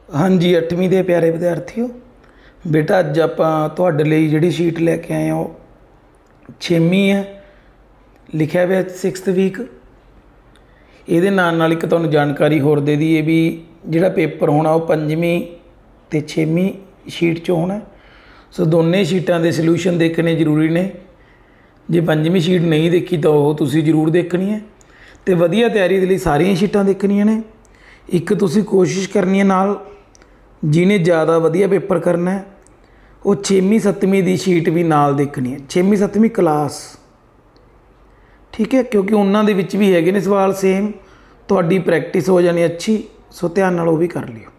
हाँ जी 8वीं के प्यारे विद्यार्थियों, बेटा अज आपां तुहाडे लई जिहड़ी शीट लैके आए हो 6वीं है, लिखिया हुआ 6th वीक। ये नाल एक तुहानूं जानकारी होर दे दईए भी जिहड़ा पेपर होना वो 5वीं ते 6वीं शीट चों होना। सो दोने शीटां दे सल्यूशन देखने जरूरी ने। जे 5वीं शीट नहीं देखी तो वो तुसीं जरूर देखनी है, तो वधिया तैयारी दे लई सारियां शीटां देखनियां ने। एक तुसीं कोशिश करनी है नाल जिन्हें ज़्यादा वधिया पेपर करना है वो 6वीं 7वीं की शीट भी नाल देखनी है, 6वीं 7वीं क्लास, ठीक है, क्योंकि उन्होंने विच भी है सवाल सेम, तुहाडी प्रैक्टिस हो जानी अच्छी। सो ध्यान नाल वो भी कर लियो।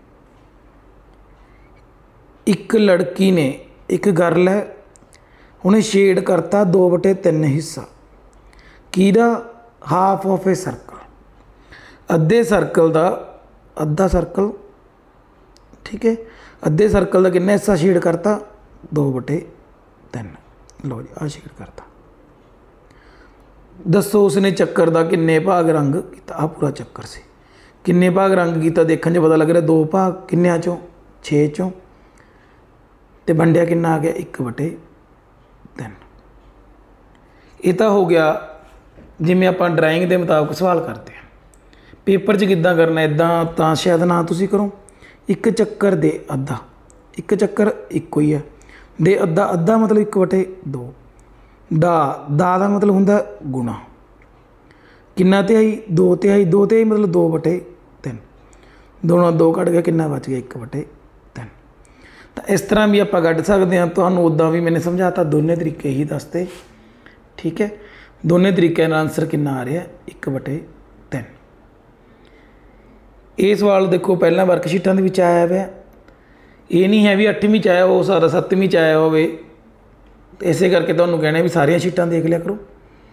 एक लड़की ने, एक गर्ल है, उन्हें शेड करता 2/3 हिस्सा किहदा हाफ ऑफ ए सर्कल, अद्धे सर्कल का अद्धा सर्कल, ठीक है, अद्धे सर्कल का कितना हिस्सा शेड करता 2/3। लो जी आ शेड करता। दसो उसने चक्कर का किन्ने भाग रंग किया। आ पूरा चक्कर से किन्ने भाग रंग किया देखने पता लग रहा 2 भाग किन्ने चों 6 चों, तो वंडिया किन्ना आ गया 1/3। ये तो हो गया जिमें आप ड्राइंग के मुताबिक सवाल करते हैं। पेपर च किद्दां करना इदां तो शायद ना तुसीं करो। एक चक्कर दे अद्धा, एक चक्कर इक्को ही है, दे अद्धा अद्धा मतलब 1/2, दा मतलब हुंदा गुणा, किन्ना तिहाई 2 तिहाई, 2 तिहाई मतलब 2/3, दोनों 2 कट गया किन्ना बच गया 1/3। तो इस तरह भी आप कढ़ सकते हैं। तो उदा भी मैंने समझाता, दोनों तरीके ही दसते, ठीक है। दोनों तरीकों का आंसर कितना आ रहा है 1/3। ये सवाल देखो पहला वर्कशीटा के आया हुआ, ये नहीं है भी 8वीं च आया हो सारा 7वीं च आया हो। इस करके तुहानूं कहना भी सारिया शीटां देख लिया करो।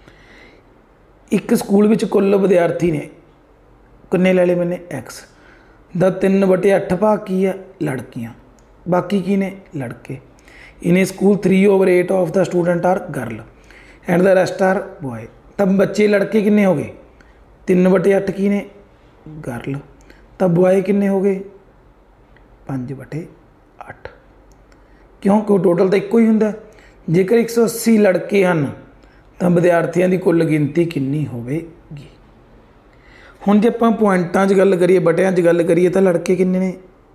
एक स्कूल में कुल विद्यार्थी ने किन्ने ले ले मैंने X दा 3/8 भाग की है लड़कियां, बाकी की ने लड़के। इन्हें school 3/8 of the student are girl and the rest are boy. तब बच्चे लड़के किन्ने हो गए 3/8 की ने गर्ल, तब बॉय किन्ने हो गए 5/8। क्योंकि टोटल तो एको ही होंगे। जेकर 180 लड़के हैं तो विद्यार्थियों की कुल गिनती कितनी होगी। हुण जे आपां पॉइंटां च गल करिए, बटियां च गल करिए तो लड़के किन्ने ने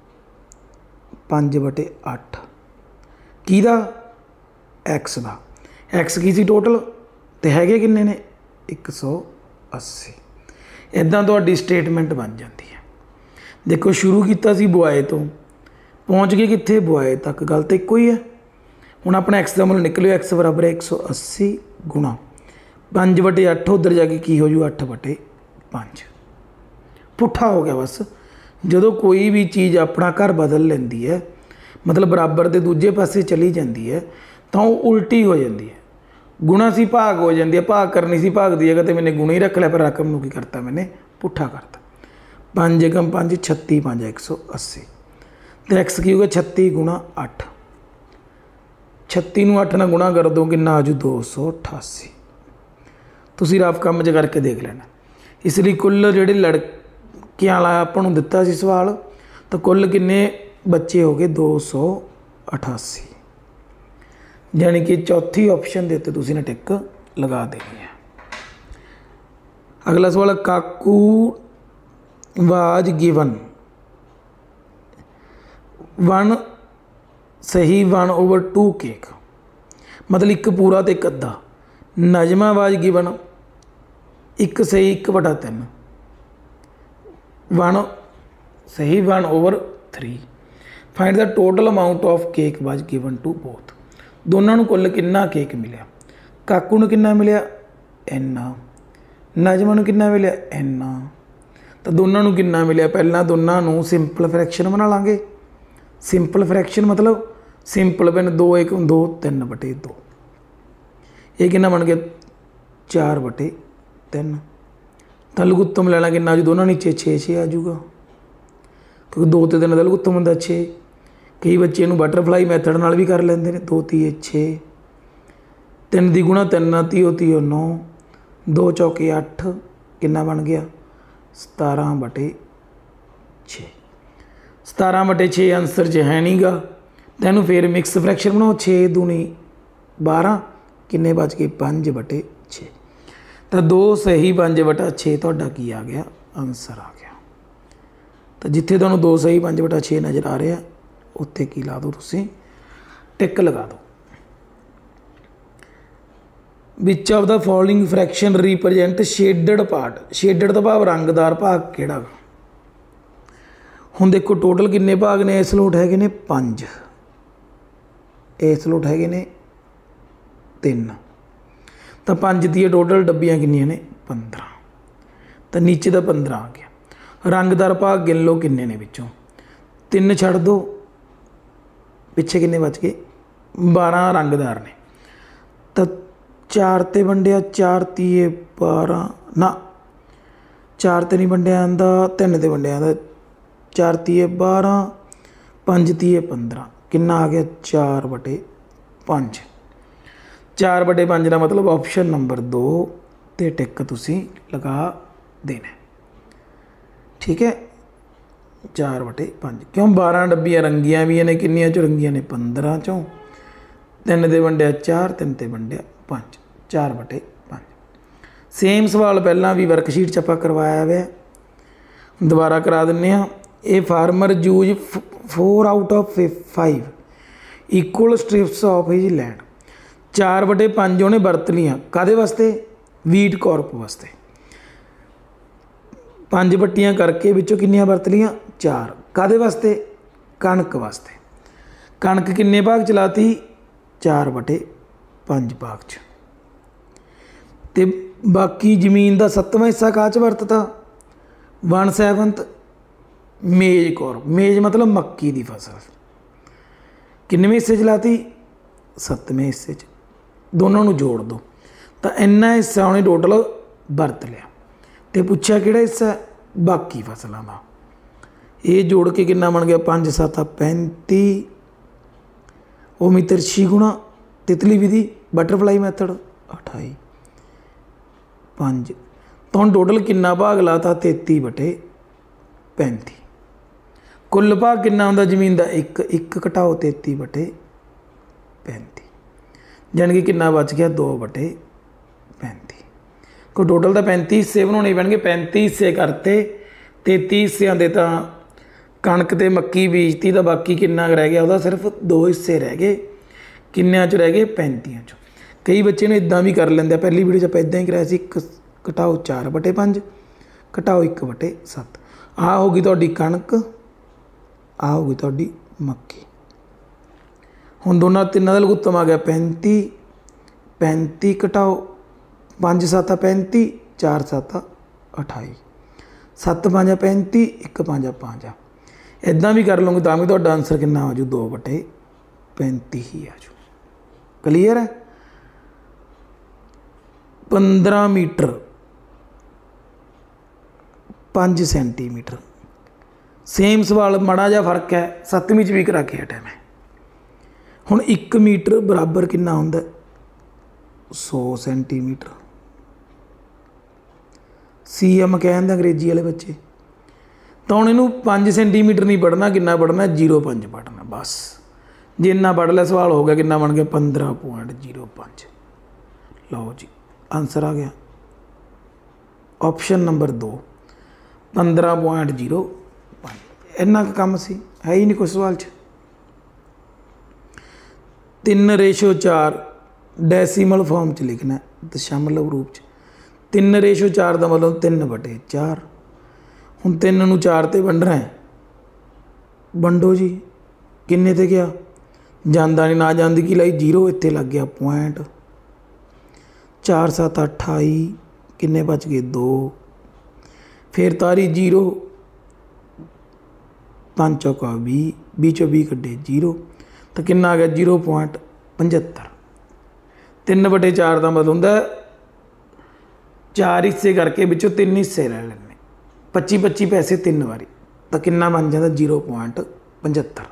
5/8। किहदा X का, X की सी टोटल, तो हैगे किन्ने ने 180। इदां तुहाडी स्टेटमेंट बन जाती है। देखो शुरू किया सी बॉय तो, पहुँच गए कित्थे बॉय तक, गल तो एको ही है। हुण अपना X का मुल निकलो, X बराबर 180 गुणा 5/8, उधर जाके की हो जू 8/5, पुट्ठा हो गया। बस जो कोई भी चीज़ अपना घर बदल लेंदी है, मतलब बराबर के दूजे पासे चली जाती है, तो वो उल्टी हो जाती है। गुणा सी भाग हो जाती है, भाग करनी सी भाग दी जगह तो मैंने गुणा ही रख लिया, पर रकम नूं की करता मैंने पुट्ठा करता। 5 एकम 5 36, 5 180, तो X की होगा 36 गुणा 8, 36 नूं 8 नाल गुणा कर दो किन्ना आजू 288। तुसीं रफ कम च करके देख लेना। इसलिए कुल जिहड़े लड़कियां वाला आपां नूं दिता सी सवाल, तो कुल किन्ने बच्चे हो गए 288, यानी कि चौथी ऑप्शन के उत्ते तुसीं ने टिक लगा देनी है। अगला सवाल, काकू वाज गिवन 1 सही 1/2 केक, मतलब एक पूरा तो एक अद्धा। नजमा वाज गिवन 1 सही 1/3, 1 सही 1/3। Find the total amount of cake was given to both. दोनों कुल कितना केक मिले, काकू नूं कितना मिले इन्ना, नजमा नूं कितना मिले इन्ना, तो दोनों कितना मिले। पहला दोनों सिंपल फ्रैक्शन बना लांगे। सिंपल फ्रैक्शन मतलब सिंपल पेन 2 1 2 3/2, ये कितना बन गया 4/3। तो लघुत्तम लेना कितना जो दोनों नीचे 6 6 आ जाऊगा, क्योंकि 2 ते 3 का लघुत्तम होंगे 6। कई बच्चे इनू बटरफ्लाई मैथड नाल भी कर लेंगे ने। 2 3 6, 3 दी गुणा 3 30 30 9, 2 चौके 8, कितना बन गया 17/6। 17/6 आंसर च है नहीं गा। तैनूं फिर मिक्स फ्रैक्शन बनाओ, 6 दूनी 12, किन्ने बच गए 5/6। तो 2 सही 5/6 तुहाडा की आ गया आंसर आ गया। तो जिथे तुहानूं 2 सही 5/6 नज़र आ रहा उत्थे की ला दो, तुसीं टिक लगा दो। Which of the following fraction represent shaded part. Shaded तो भाव रंगदार भाग किहड़ा गा। हुण देखो टोटल किन्ने भाग ने इस लोट हैगे ने 5, इस लोट हैगे ने 3, तो 5 दी टोटल डब्बियां किन्नियां ने 15। तो नीचे का 15 आ गया। रंगदार भाग गिन लो किन्ने ने, विचों 3 छड्ड दो, पिछे किन्ने बच गए 12 रंगदार ने। तो 4 ते वंडिया 4 तीए 12 ना, 4 ते नहीं वंडिया आंदा, 3 ते वंडिया आंदा, 4 तीए 12, 5 तीए 15, किन्ना आ गया 4/5। 4/5 का मतलब ऑप्शन नंबर 2 ते टिक तुसीं लगा देना। ठीक है, 4/5 क्यों 12 डब्बियां रंगियां भी ने, किन्नियां चों रंगियां ने 15 चों, 3 ते वंडिया 4, 3 ते वंडिया 5, 4/5। सेम सवाल पहला भी वर्कशीट च आपां करवाया हुआ, दोबारा करा दिंने आ। A farmer use 4 out of 5 equal strips of his land. 4/5 उन्हें वरत लियां, कादे वास्ते, वीट कॉर्प वास्ते। 5 पट्टियां करके विचों किन्नियां वरत लियां 4, कादे वास्ते, कणक वास्ते। कणक किन्ने भाग चलाती 4/5 भाग च। ते बाकी जमीन का 7वां हिस्सा काह च वरतता 1/7 मेज कौर। मेज मतलब मक्की की फसल। किन्नवें हिस्से च लाती 7वें हिस्से च, दोनों नूं जोड़ दो तो इन्ना हिस्सा उन्हें टोटल वरत लिया। तो पुछया किहड़ा हिस्सा बाकी फसलों का, ये जोड़ के कितना बन गया 5 7 35। वो मित्र 6 गुणा तितली विधि बटरफ्लाई मैथड 28 5। तो हम टोटल कितना भाग लाता 33/35। कुल भाग कितना होंदा जमीन का 1 घटाओ 33/35, जानी कि कितना बच गया 2/35। को टोटल तो 35 हिस्से बनाने पैणगे, 35 हिस्से करते 33 हिस्सों के तो कणक ते मक्की बीजती, तो बाकी कितना रह गया वह सिर्फ 2 हिस्से रह गए। किन्नियां च रह गए 35 चो। कई बच्चे ने इदा भी कर लेंगे, पहली वीडियो च इदा ही कराया सी, 1 घटाओ 4/5 घटाओ 1/7। आ होगी तुहाडी कणक, आ होगी तुहाडी मक्की। हुण दोनों तिन्नां दा लघुत्तम आ गया 35, 35 घटाओ 5 7 35, 4 7 28, 7 5 35, 1 5 5। इदा भी कर लूँगे तो भी तुहाडा आंसर कितना आ जू 2/35 ही आ जू। क्लीयर है। 15 मीटर 5 सेंटीमीटर। सेम सवाल, माड़ा जा फर्क है, 7वीं च भी करा के हटा मैं। हुण 1 मीटर बराबर कितना हुंदा 100 सेंटीमीटर। CM कहते अंग्रेजी वाले बच्चे। तो हुण इनू 5 सेंटीमीटर नहीं पढ़ना, कितना पढ़ना 0.5 पढ़ना बस। जिन्ना पढ़ लिया सवाल हो गया, कितना बन गया 15.05। लो जी आंसर आ गया ऑप्शन नंबर 2 15.05। इन्ना काम सी है ही नहीं कोई सवाल च। 3:4 डेसीमल फॉर्म च लिखना है, दशमलव रूप च। 3:4 का मतलब 3/4। हुण 3 नूं 4 ते वंडना है, वंडो जी किन्ने ते गया, जांदा नहीं, ना जांदी की लाई 0, इत्थे लग गया पॉइंट। 4 7 28, किन्ने बच गए 2, फिर तारी 0, 5 चौका 20, 20 चो 20 कड्डे 0, तो कितना आ गया 0.75। 3/4 का मतलब होंगे 4 हिस्से करके विचों 3 हिस्से ले लेने, 25 पैसे 3 बारी, तो कितना बन जाता 0.75।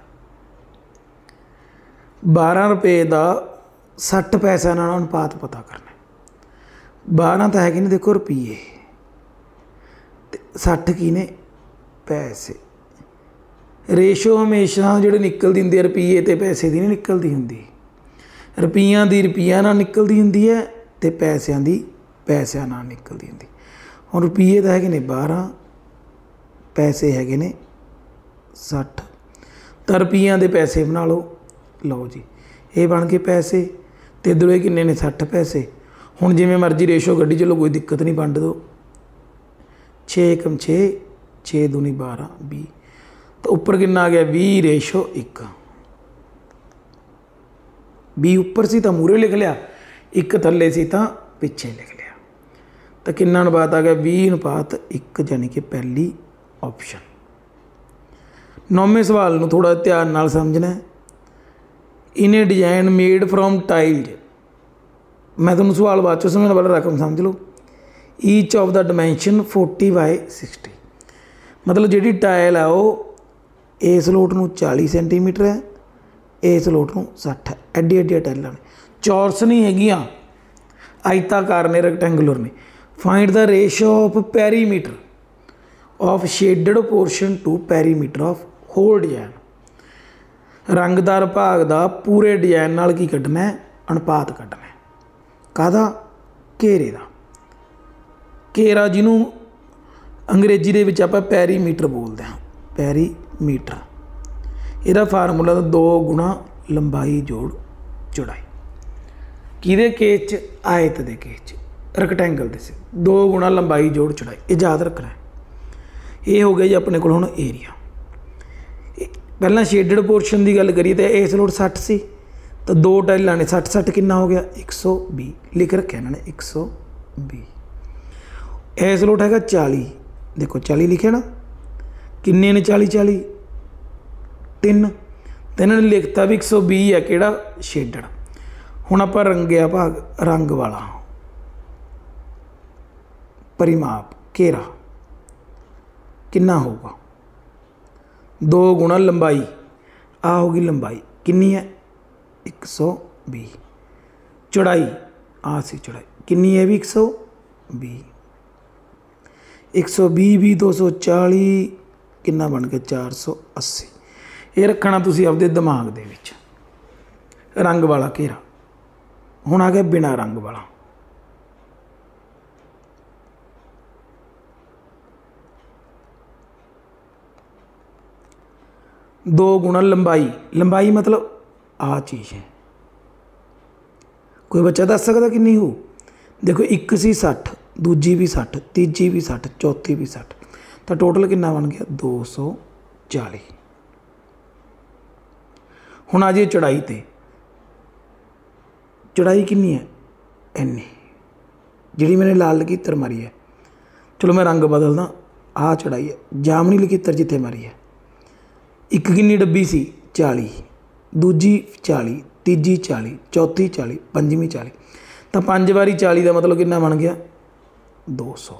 12 रुपये का 60 पैसा नाल अनुपात पता करना। 12 तो है कि नहीं देखो रुपये, 60 की ने पैसे। ਰੇਸ਼ੋ ਹਮੇਸ਼ਾ ਜਿਹੜੀ ਨਿਕਲਦੀ ਹੁੰਦੀ ਹੈ ਰੁਪਈਏ ਤੇ ਪੈਸੇ ਦੀ ਨਹੀਂ ਨਿਕਲਦੀ ਹੁੰਦੀ। ਰੁਪਈਆਂ ਦੀ ਰੁਪਈਆ ਨਾਲ ਨਿਕਲਦੀ ਹੁੰਦੀ ਹੈ ਅਤੇ ਪੈਸਿਆਂ ਦੀ ਪੈਸਿਆਂ ਨਾਲ ਨਿਕਲਦੀ ਹੁੰਦੀ। ਹੁਣ ਰੁਪਈਏ ਤਾਂ ਹੈਗੇ ਨੇ 12, ਪੈਸੇ ਹੈਗੇ ਨੇ 60, ਤਾਂ ਰੁਪਈਆਂ ਦੇ ਪੈਸੇ ਬਣਾ ਲਓ। ਲਓ ਜੀ, ਇਹ ਬਣ ਗਏ ਪੈਸੇ ਅਤੇ ਇੱਧਰੋਂ ਇਹ ਕਿੰਨੇ ਨੇ 60 ਪੈਸੇ। ਹੁਣ ਜਿਵੇਂ ਮਰਜ਼ੀ ਰੇਸ਼ੋ ਕੱਢੀ ਚਲੋ, ਕੋਈ ਦਿੱਕਤ ਨਹੀਂ, ਵੰਡ ਦਿਓ। 6 × 6 6 ਦੂਣੀ 12 20, ਤਾਂ ਉੱਪਰ ਕਿੰਨਾ ਆ ਗਿਆ 20:1। 20 ਉੱਪਰ ਸੀ ਤਾਂ ਮੂਹਰੇ ਲਿਖ ਲਿਆ, 1 ਥੱਲੇ ਸੀ ਤਾਂ ਪਿੱਛੇ ਲਿਖ ਲਿਆ। ਤਾਂ ਕਿੰਨਾ ਅਨੁਪਾਤ ਆ ਗਿਆ 20:1, ਯਾਨੀ ਕਿ ਪਹਿਲੀ ਆਪਸ਼ਨ। 9ਵੇਂ ਸਵਾਲ ਨੂੰ ਥੋੜ੍ਹਾ ਧਿਆਨ ਨਾਲ ਸਮਝਣਾ। In a design made from tiled, ਮੈਂ ਤੁਹਾਨੂੰ ਸਵਾਲ ਬਾਅਦ 'ਚੋਂ ਸਮਝਣ ਵਾਲਾ, ਰਕਮ ਸਮਝ ਲਓ। ਈਚ ਆਫ ਦਾ ਡਿਮੈਂਸ਼ਨ 40/60, ਮਤਲਬ ਜਿਹੜੀ ਟਾਇਲ ਆ ਉਹ ਇਸ ਲੋਟ ਨੂੰ 40 ਸੈਂਟੀਮੀਟਰ ਹੈ, ਇਸ ਲੋਟ ਨੂੰ 60 ਹੈ। ਐਡੀ ਐਡੀਆਂ ਟਾਇਲਾਂ ਨੇ, ਚੌਰਸ ਨਹੀਂ ਹੈਗੀਆਂ, ਆਇਤਾਕਾਰ ਨੇ, ਰੈਕਟੈਂਗੂਲਰ ਨੇ। Find the ratio of perimeter of shaded portion to perimeter of whole design. ਰੰਗਦਾਰ ਭਾਗ ਦਾ ਪੂਰੇ ਡਿਜ਼ਾਈਨ ਨਾਲ ਕੀ ਕੱਢਣਾ ਹੈ? ਅਨੁਪਾਤ ਕੱਢਣਾ ਹੈ। ਕਾਹਦਾ? ਘੇਰੇ ਦਾ। ਘੇਰਾ ਜਿਹਨੂੰ ਅੰਗਰੇਜ਼ੀ ਦੇ ਵਿੱਚ ਆਪਾਂ ਪੈਰੀਮੀਟਰ ਬੋਲਦੇ ਹਾਂ, ਪੈਰੀਮੀਟਰ। ਇਹਦਾ ਫਾਰਮੂਲਾ 2 ਗੁਣਾ ਲੰਬਾਈ ਜੋੜ ਚੌੜਾਈ। ਕਿਹਦੇ ਕੇਸ 'ਚ? ਆਇਤ ਦੇ ਕੇਸ 'ਚ, ਰੈਕਟੈਂਗਲ ਦੇ 'ਚ 2 ਗੁਣਾ ਲੰਬਾਈ ਜੋੜ ਚੌੜਾਈ। ਇਹ ਯਾਦ ਰੱਖਣਾ ਹੈ। ਇਹ ਹੋ ਗਿਆ ਜੀ ਆਪਣੇ ਕੋਲ ਹੁਣ ਏਰੀਆ। ਪਹਿਲਾਂ ਸ਼ੇਡਡ ਪੋਰਸ਼ਨ ਦੀ ਗੱਲ ਕਰੀਏ ਤਾਂ ਇਸ ਲੋਟ 60 ਸੀ, ਤਾਂ 2 ਟਾਈਲਾਂ ਨੇ 60 60 ਕਿੰਨਾ ਹੋ ਗਿਆ 120, ਲਿਖ ਰੱਖਿਆ ਇਹਨਾਂ ਨੇ 120। ਇਸ ਲੋਟ ਹੈਗਾ 40, ਦੇਖੋ 40 ਲਿਖਿਆ ਨਾ, ਕਿੰਨੇ ਨੇ 40 40 3, ਤਾਂ ਇਹਨਾਂ ਨੇ ਲਿਖਤਾ ਵੀ 120 ਹੈ ਕਿਹੜਾ? ਸ਼ੇਡਡ। ਹੁਣ ਆਪਾਂ ਰੰਗਿਆ ਭਾਗ, ਰੰਗ ਵਾਲਾ ਪਰਿਮਾਪ ਘੇਰਾ ਕਿੰਨਾ ਹੋਊਗਾ? 2 ਗੁਣਾ ਲੰਬਾਈ, ਆ ਹੋਗੀ ਲੰਬਾਈ ਕਿੰਨੀ ਹੈ 120। ਚੌੜਾਈ, ਆ ਸੀ ਚੌੜਾਈ ਕਿੰਨੀ ਹੈ ਵੀ 120। 120 ਵੀ 240 ਕਿੰਨਾ ਬਣ ਗਿਆ 480। ਇਹ ਰੱਖਣਾ ਤੁਸੀਂ ਆਪਦੇ ਦਿਮਾਗ ਦੇ ਵਿੱਚ। ਰੰਗ ਵਾਲਾ ਘੇਰਾ। ਹੁਣ ਆ ਗਿਆ ਬਿਨਾਂ ਰੰਗ ਵਾਲਾ। ਦੋ ਗੁਣਾ ਲੰਬਾਈ, ਲੰਬਾਈ ਮਤਲਬ ਆ ਚੀਜ਼ ਹੈ। ਕੋਈ ਬੱਚਾ ਦੱਸ ਸਕਦਾ ਕਿੰਨੀ ਹੋ? ਦੇਖੋ ਇੱਕ ਸੀ 60, ਦੂਜੀ ਵੀ 60, ਤੀਜੀ ਵੀ 60, ਚੌਥੀ ਵੀ 60, ਤਾਂ ਟੋਟਲ ਕਿੰਨਾ ਬਣ ਗਿਆ 240। ਹੁਣ ਆ ਜੀ ਚੌੜਾਈ ਤੇ, ਚੌੜਾਈ ਕਿੰਨੀ ਹੈ ਇੰਨੀ, ਜਿਹੜੀ ਮੈंने ਲਾਲ ਲਕੀਰ ਮਾਰੀ ਹੈ। ਚਲੋ ਮੈਂ ਰੰਗ ਬਦਲਦਾ, ਆਹ ਚੌੜਾਈ ਹੈ, ਜਾਮਨੀ ਲਕੀਰ ਜਿੱਥੇ ਮਾਰੀ ਹੈ। ਇੱਕ ਕਿੰਨੀ ਡੱਬੀ ਸੀ 40, ਦੂਜੀ 40, ਤੀਜੀ 40, ਚੌਥੀ 40, ਪੰਜਵੀਂ 40, ਤਾਂ 5 ਵਾਰੀ 40 ਦਾ ਮਤਲਬ ਕਿੰਨਾ ਬਣ ਗਿਆ 200।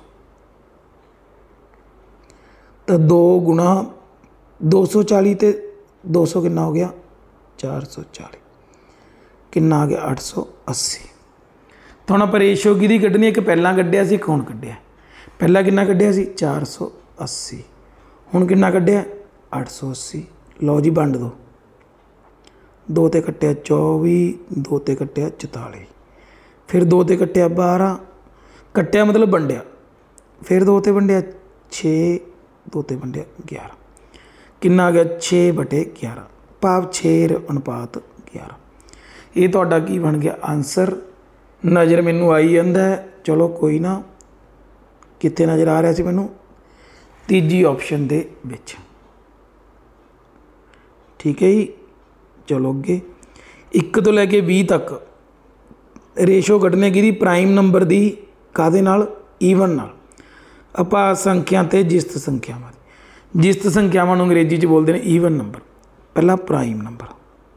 ਤਾਂ 2 ਗੁਣਾ 240 ਤੇ 200 ਕਿੰਨਾ ਹੋ ਗਿਆ 440, ਕਿੰਨਾ ਆ ਗਿਆ 880। ਤਾਂ ਹੁਣ ਆਪਾਂ ਰੇਸ਼ੋ ਕਿਹਦੀ ਕੱਢਣੀ? ਇੱਕ ਪਹਿਲਾਂ ਕੱਢਿਆ ਸੀ, ਇੱਕ ਹੁਣ ਕੱਢਿਆ। ਪਹਿਲਾਂ ਕਿੰਨਾ ਕੱਢਿਆ ਸੀ 480, ਹੁਣ ਕਿੰਨਾ ਕੱਢਿਆ 880। ਲਓ ਜੀ ਵੰਡ ਦਿਓ, 2 ਤੇ ਕੱਟਿਆ 24, 2 ਤੇ ਕੱਟਿਆ 44, ਫਿਰ 2 ਤੇ ਕੱਟਿਆ 12, ਕੱਟਿਆ ਮਤਲਬ ਵੰਡਿਆ, ਫਿਰ 2 ਤੇ ਵੰਡਿਆ 6, 2 ਤੇ ਵੰਡਿਆ 11, ਕਿੰਨਾ ਆ ਗਿਆ 6/11, ਭਾਵ 6 ਅਨੁਪਾਤ 11। ਇਹ ਤੁਹਾਡਾ ਕੀ ਬਣ ਗਿਆ ਆਨਸਰ। ਨਜ਼ਰ ਮੈਨੂੰ ਆਈ ਜਾਂਦਾ ਹੈ, ਚਲੋ ਕੋਈ ਨਾ, ਕਿੱਥੇ ਨਜ਼ਰ ਆ ਰਿਹਾ ਸੀ ਮੈਨੂੰ? ਤੀਜੀ ਆਪਸ਼ਨ ਦੇ ਵਿੱਚ। ਠੀਕ ਹੈ ਜੀ, ਚਲੋ ਅੱਗੇ 1 ਤੋਂ ਲੈ ਕੇ 20 ਤੱਕ ਰੇਸ਼ੋ ਕੱਢਣੇ ਕਿਹਦੀ? ਪ੍ਰਾਈਮ ਨੰਬਰ ਦੀ। ਕਾਹਦੇ ਨਾਲ? ਈਵਨ ਨਾਲ। ਆਪਾਂ ਸੰਖਿਆ ਤੇ ਜਿਸਤ ਸੰਖਿਆਵਾਂ, ਜਿਸਤ ਸੰਖਿਆਵਾਂ ਨੂੰ ਅੰਗਰੇਜ਼ੀ 'ਚ ਬੋਲਦੇ ਨੇ ਈਵਨ ਨੰਬਰ। ਪਹਿਲਾਂ ਪ੍ਰਾਈਮ ਨੰਬਰ।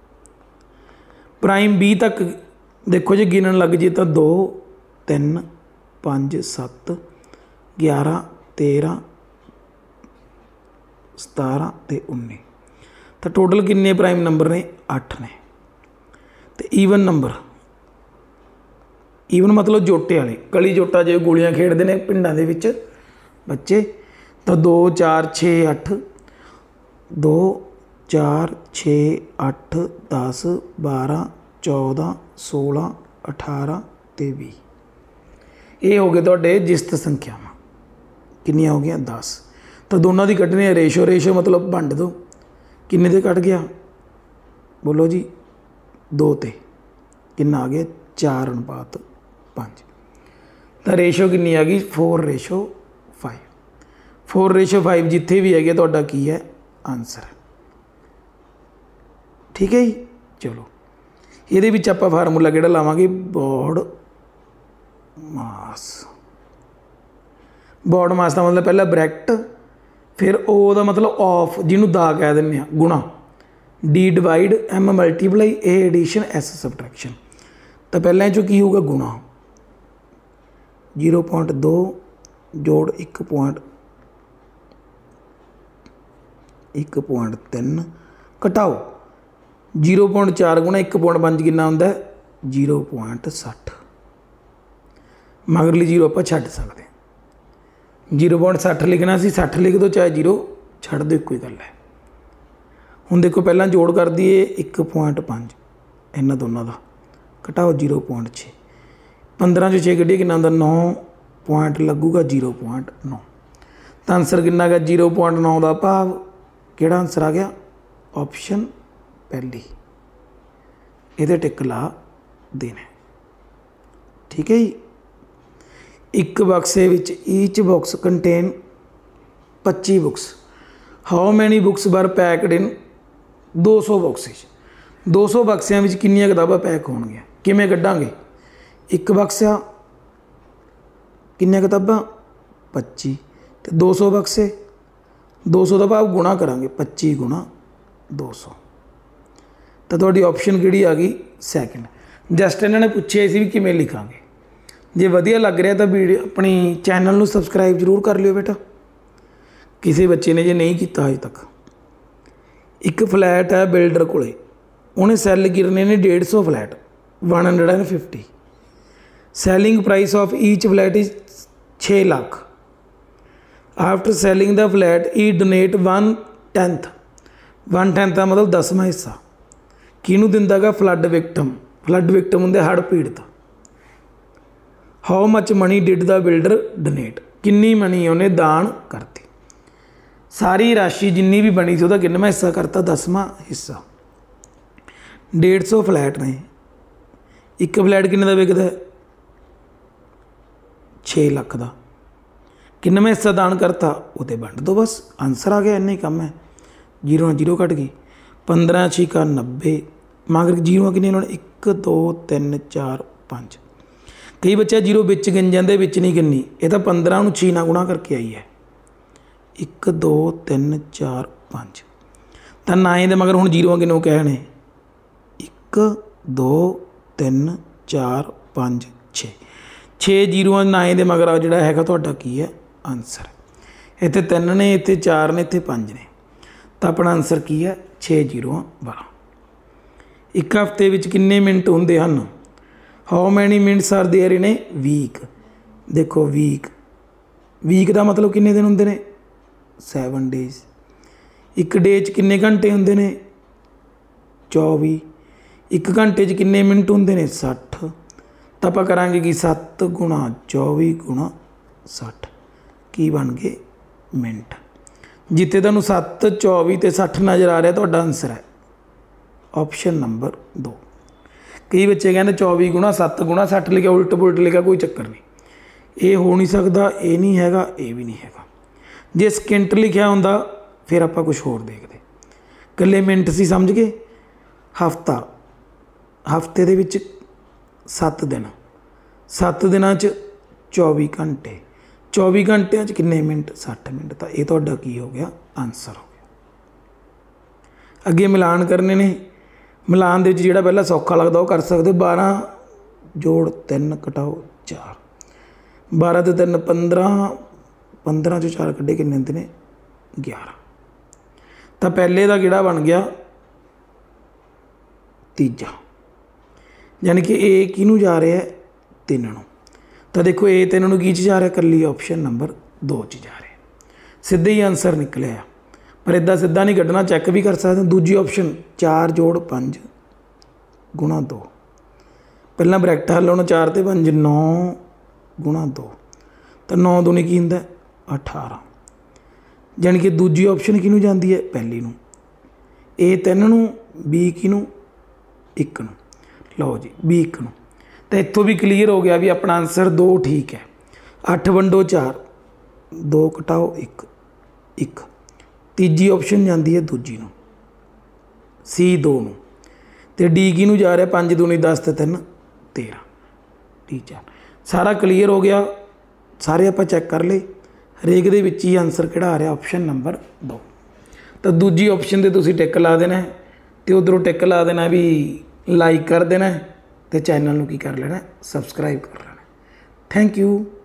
ਪ੍ਰਾਈਮ 20 ਤੱਕ ਦੇਖੋ ਜੇ ਗਿਣਨ ਲੱਗ ਜੇ ਤਾਂ 2, 3, 5, 7, 11, 13, 17 ਤੇ 19, ਤਾਂ ਟੋਟਲ ਕਿੰਨੇ ਪ੍ਰਾਈਮ ਨੰਬਰ ਨੇ? 8 ਨੇ। ਤੇ ਈਵਨ ਨੰਬਰ, ਈਵਨ ਮਤਲਬ ਜੋਟੇ ਵਾਲੇ, ਕਲੀ ਜੋਟਾ ਜੇ ਗੋਲੀਆਂ ਖੇਡਦੇ ਨੇ ਪਿੰਡਾਂ ਦੇ ਵਿੱਚ ਬੱਚੇ, ਤਾਂ 2, 4, 6, 8, 2 4 6 8 10 12 14 16 18 ਤੇ 20 ਇਹ ਹੋ ਗਏ ਤੁਹਾਡੇ ਜਿਸਤ ਸੰਖਿਆਵਾਂ। ਕਿੰਨੀਆਂ ਹੋ ਗਈਆਂ 10। ਤਾਂ ਦੋਨਾਂ ਦੀ ਕੱਢਣੀ ਹੈ ਰੇਸ਼ੋ। ਰੇਸ਼ੋ ਮਤਲਬ ਵੰਡ ਦਿਓ। ਕਿੰਨੇ ਤੇ ਕੱਢ ਗਿਆ ਬੋਲੋ ਜੀ 2 ਤੇ ਕਿੰਨਾ ਆ ਗਿਆ 4:5। ਤਾਂ ਰੇਸ਼ੋ ਕਿੰਨੀ ਆ ਗਈ 4:5। 4:5 ਜਿੱਥੇ ਵੀ ਹੈਗੇ ਤੁਹਾਡਾ ਕੀ ਹੈ ਆਨਸਰ। ਠੀਕ ਹੈ ਜੀ। ਚਲੋ ਇਹਦੇ ਵਿੱਚ ਆਪਾਂ ਫਾਰਮੂਲਾ ਕਿਹੜਾ ਲਾਵਾਂਗੇ ਬੋਰਡ ਮਾਸ। ਬੋਰਡ ਮਾਸ ਦਾ ਮਤਲਬ ਪਹਿਲਾਂ ਬ੍ਰੈਕਟ ਫਿਰ ਉਹ ਦਾ ਮਤਲਬ ਆਫ ਜਿਹਨੂੰ ਦਾ ਕਹਿ ਦਿੰਦੇ ਆ ਗੁਣਾ D divide M multiply A addition S subtraction. ਤਾਂ ਪਹਿਲਾਂ ਇਹ 'ਚੋਂ ਕੀ ਹੋਊਗਾ ਗੁਣਾ 0.2 ਜੋੜ 1.3 ਘਟਾਓ 0.4 ਗੁਣਾ 1.5 ਕਿੰਨਾ ਹੁੰਦਾ 0.60। ਮਗਰਲੀ 0 ਆਪਾਂ ਛੱਡ ਸਕਦੇ ਹਾਂ। 0.60 ਲਿਖਣਾ ਸੀ 60 ਲਿਖ ਦਿਓ ਚਾਹੇ 0 ਛੱਡ ਦਿਓ ਇੱਕੋ ਹੀ ਗੱਲ ਹੈ। ਹੁਣ ਦੇਖੋ ਪਹਿਲਾਂ ਜੋੜ ਕਰ ਦਈਏ 1.5 ਇਹਨਾਂ ਦੋਨਾਂ ਦਾ ਘਟਾਓ 0.6 15 'ਚੋਂ 6 ਕੱਢੀਏ ਕਿੰਨਾ ਹੁੰਦਾ 9 ਪੁਆਇੰਟ ਲੱਗੂਗਾ 0.9। ਤਾਂ ਆਨਸਰ ਕਿੰਨਾ ਗਾ 0.9 ਦਾ ਭਾਵ ਕਿਹੜਾ ਆਨਸਰ ਆ ਗਿਆ ਆਪਸ਼ਨ ਪਹਿਲੀ। ਇਹਦੇ ਟਿਕ ਲਾ ਦੇਣਾ। ਠੀਕ ਹੈ ਜੀ। ਇੱਕ ਬਕਸੇ ਵਿੱਚ each box contain 25 books. How many books were packed in 200 boxes. 200 ਬਕਸਿਆਂ ਵਿੱਚ ਕਿੰਨੀਆਂ ਕਿਤਾਬਾਂ ਪੈਕ ਹੋਣਗੀਆਂ। ਕਿਵੇਂ ਕੱਢਾਂਗੇ ਇੱਕ ਬਕਸਾ ਕਿੰਨੀਆਂ ਕਿਤਾਬਾਂ 25 ਤੇ 200 ਬਕਸੇ 200 ਦਾ ਭਾਵ ਗੁਣਾ ਕਰਾਂਗੇ 25 ਗੁਣਾ 200। ਤਾਂ ਤੁਹਾਡੀ ਆਪਸ਼ਨ ਕਿਹੜੀ ਆ ਗਈ ਸੈਕਿੰਡ। ਜਸਟ ਇਹਨਾਂ ਨੇ ਪੁੱਛਿਆ ਸੀ ਵੀ ਕਿਵੇਂ ਲਿਖਾਂਗੇ। ਜੇ ਵਧੀਆ ਲੱਗ ਰਿਹਾ ਤਾਂ ਵੀਡੀਓ ਆਪਣੀ ਚੈਨਲ ਨੂੰ ਸਬਸਕ੍ਰਾਈਬ ਜ਼ਰੂਰ ਕਰ ਲਿਓ ਬੇਟਾ ਕਿਸੇ ਬੱਚੇ ਨੇ ਜੇ ਨਹੀਂ ਕੀਤਾ ਅਜੇ ਤੱਕ। ਇੱਕ ਫਲੈਟ ਹੈ ਬਿਲਡਰ ਕੋਲੇ ਉਹਨੇ ਸੈੱਲ ਕਰਨੇ ਨੇ 150 flat 150। Selling price of each flat is 6 lakh. After selling the flat he donate 1/10। 1/10 ਦਾ ਮਤਲਬ 10ਵਾਂ ਹਿੱਸਾ ਕਿਹਨੂੰ ਦਿੰਦਾ ਗਾ ਫਲੱਡ ਵਿਕਟਮ। ਫਲੱਡ ਵਿਕਟਮ ਹੁੰਦੇ ਹੜ੍ਹ ਪੀੜਤ। How much money did the builder donate. ਕਿੰਨੀ ਮਨੀ ਉਹਨੇ ਦਾਨ ਕਰਤੀ। ਸਾਰੀ ਰਾਸ਼ੀ ਜਿੰਨੀ ਵੀ ਬਣੀ ਸੀ ਉਹਦਾ ਕਿੰਨਵਾਂ ਹਿੱਸਾ ਕਰਤਾ 10ਵਾਂ ਹਿੱਸਾ। 150 ਫਲੈਟ ਨੇ ਇੱਕ ਫਲੈਟ ਕਿੰਨੇ ਦਾ ਵਿਕਦਾ 6 ਲੱਖ ਦਾ। ਕਿੰਨਵਾਂ ਹਿੱਸਾ ਦਾਨ ਕਰਤਾ ਉਹਦੇ ਵੰਡ ਦਿਓ ਬਸ ਆਨਸਰ ਆ ਗਿਆ। ਇੰਨਾ ਹੀ ਕੰਮ ਹੈ। 0 ਨਾਲ 0 ਕੱਟ ਗਈ 15 6 90 ਮਗਰ 0 ਕਿੰਨੇ ਲਾਉਣੇ 1 2 3 4 5। ਕਈ ਬੱਚਾ 0 ਵਿੱਚ ਗਿਣ ਜਾਂਦੇ ਵਿੱਚ ਨਹੀਂ ਗਿਣਨੀ। ਇਹ ਤਾਂ 15 ਨੂੰ 6 ਨਾਲ ਗੁਣਾ ਕਰਕੇ ਆਈ ਹੈ 1 2 3 4 5। ਤਾਂ 9 ਦੇ ਮਗਰ ਹੁਣ 0 ਕਿੰਨੋਂ ਕਹਿਣੇ 1 2 3 4 5 6। 6 0 9 ਦੇ ਮਗਰ ਆ ਜਿਹੜਾ ਹੈਗਾ ਤੁਹਾਡਾ ਕੀ ਹੈ ਆਨਸਰ। ਇੱਥੇ 3 ਨੇ ਇੱਥੇ 4 ਨੇ ਇੱਥੇ 5 ਨੇ ਤਾਂ ਆਪਣਾ ਆਨਸਰ ਕੀ ਹੈ 6 0 12। ਇੱਕ ਹਫ਼ਤੇ ਵਿੱਚ ਕਿੰਨੇ ਮਿੰਟ ਹੁੰਦੇ ਹਨ। How many minutes are there in a week. ਦੇਖੋ ਵੀਕ ਦਾ ਮਤਲਬ ਕਿੰਨੇ ਦਿਨ ਹੁੰਦੇ ਨੇ 7 ਡੇਜ਼। ਇੱਕ ਡੇ 'ਚ ਕਿੰਨੇ ਘੰਟੇ ਹੁੰਦੇ ਨੇ 24। ਇੱਕ ਘੰਟੇ 'ਚ ਕਿੰਨੇ ਮਿੰਟ ਹੁੰਦੇ ਨੇ 60। ਤਾਂ ਆਪਾਂ ਕਰਾਂਗੇ ਕਿ 7 ਗੁਣਾ 24 ਗੁਣਾ 60 ਕੀ ਬਣ ਗਏ ਮਿੰਟ। ਜਿੱਥੇ ਤੁਹਾਨੂੰ 7 24 ਤੇ 60 ਨਜ਼ਰ ਆ ਰਿਹਾ ਤੁਹਾਡਾ ਆਨਸਰ ਹੈ ਆਪਸ਼ਨ ਨੰਬਰ 2। ਕਈ ਬੱਚੇ ਕਹਿੰਦੇ 24 ਗੁਣਾ 7 ਗੁਣਾ 60 ਲਿਖਿਆ ਉਲਟ ਪੁਲਟ ਲਿਖਿਆ ਕੋਈ ਚੱਕਰ ਨਹੀਂ। ਇਹ ਹੋ ਨਹੀਂ ਸਕਦਾ ਇਹ ਨਹੀਂ ਹੈਗਾ ਇਹ ਵੀ ਨਹੀਂ ਹੈਗਾ। ਜੇ ਸਕਿੰਟ ਲਿਖਿਆ ਹੁੰਦਾ ਫਿਰ ਆਪਾਂ ਕੁਝ ਹੋਰ ਦੇਖਦੇ। ਇਕੱਲੇ ਮਿੰਟ ਸੀ ਸਮਝ ਗਏ। ਹਫ਼ਤਾ ਹਫ਼ਤੇ ਦੇ ਵਿੱਚ 7 ਦਿਨ 7 ਦਿਨਾਂ 'ਚ 24 ਘੰਟੇ 24 ਘੰਟਿਆਂ 'ਚ ਕਿੰਨੇ ਮਿੰਟ 60 ਮਿੰਟ। ਤਾਂ ਇਹ ਤੁਹਾਡਾ ਕੀ ਹੋ ਗਿਆ ਆਨਸਰ ਹੋ ਗਿਆ। ਅੱਗੇ ਮਿਲਾਨ ਕਰਨੇ ਨੇ। ਮਿਲਾਨ ਦੇ ਵਿੱਚ ਜਿਹੜਾ ਪਹਿਲਾਂ ਸੌਖਾ ਲੱਗਦਾ ਉਹ ਕਰ ਸਕਦੇ। 12 ਜੋੜ 3 ਘਟਾਓ 4 12 ਤੇ 3 15 15 'ਚੋਂ 4 ਕੱਢੇ ਕਿੰਨੇ ਹੁੰਦੇ ਨੇ 11। ਤਾਂ ਪਹਿਲੇ ਦਾ ਕਿਹੜਾ ਬਣ ਗਿਆ ਤੀਜਾ ਯਾਨੀ ਕਿ ਇਹ ਕਿਹਨੂੰ ਜਾ ਰਿਹਾ 3 ਨੂੰ। ਤਾਂ ਦੇਖੋ ਇਹ 3 ਨੂੰ ਕੀ 'ਚ ਜਾ ਰਿਹਾ ਇਕੱਲੀ ਆਪਸ਼ਨ ਨੰਬਰ 2 'ਚ ਜਾ ਰਿਹਾ। ਸਿੱਧੇ ਹੀ ਆਨਸਰ ਨਿਕਲਿਆ पर इदा सीधा नहीं कढ़ना, चैक भी कर सकते हो। दूजी ऑप्शन 4 जोड़ 5 गुणा 2, पहला ब्रैकेट हल होना 4 ते 5 9 गुणा 2, तो 9 दूनी की होंदा 18, जानी कि दूजी ऑप्शन किनू जाती है, पहली नू। ए 3 नू, बी किनू 1 नू। लो जी बी 1 नू, तो इत्थों भी क्लीयर हो गया भी अपना आंसर 2 ठीक है। 8 वंडो 4, 2 घटाओ 1 1, तीजी ऑप्शन जाती है दूजी नू, सी 2 नू, तो डी किनू जा रहा 5 दूनी 10 ते 3 13, डी 4। सारा क्लीयर हो गया, सारे आप चैक कर ले, हरेक दे विच ही आंसर किहड़ा आ रहा, ऑप्शन नंबर 2। तो दूजी ऑप्शन ते तुसीं टिक ला देना है, तो उधरों टिक ला देना भी लाइक कर देना है, तो चैनल नूं की कर लेना, सबसक्राइब कर लेना। Thank you.